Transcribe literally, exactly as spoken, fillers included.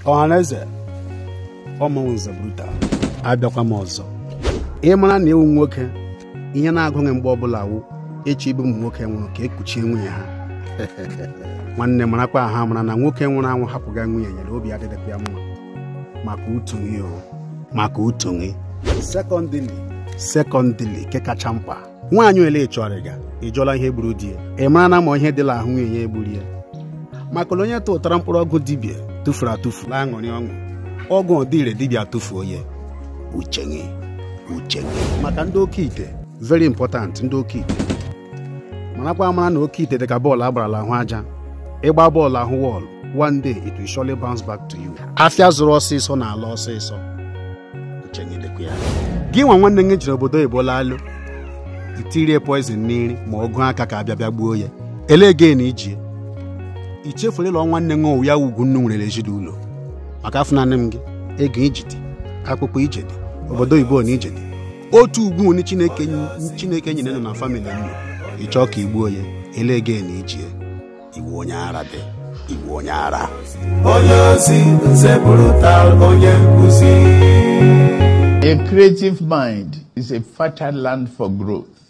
Ọhaneze ọmụnze brutal abịakwa m ọzọ ịmara na ewu nwoke ihe na-agụghị mgbe ọbụla wụ echi ibe ụmụ nwoke nwụrụ ka ekuchie nwunye ha nwanne marakwa ha mara na nwoke nwụrụ anwụ hapụga nwunye nyere obi adịdịkwa ya mma maka utu gị o maka utu gị sekọndịlị sekọndịlị ke kacha mkpa nwaanyị ole chọrọ ga ịjụọla ihe gburu di ya ị mara na ma ihe dịla ahụ nwunye ya egburu ya maka onye tụtara mkpụrụ ọgwụ dibịa tụfuru atụfu la aṅụrị ọṅụ ọgwụ ọdịire dibịa tụfuo ya uche gị uche gị maka ndị oke ite very important ndị oke ite marakwa amara na oke ite dịka bọọlụ agbarala ahụ aja ịgba bọọlụ ahụ wọọlụ one day it will surely bounce back to you afịa zụrụ ọsịsọ na ala ọsịsọ uche gị dịkwa ya gị nwa nwanne gị jiri obodo oyibo laalụ itirie poison n'iri ma ọgụ aka ka abịa bịa gbuo ya ele gị na ijie ichefuru ịlọ nwanne gị owu ya ugwu nnu nwere ezinụlọ maka afọ naanị m gị ego ijidi akpụkpọ ijedi obodo oyibo na ijedi otu ugwu ni Chineke Chineke nyere na family nnu ịchọ ka igbuo ya ele gị na ijie iwu onye ara dị iwu onye ara onye ozi nze brutal onye nkuzi. A creative mind is a fertile land for growth.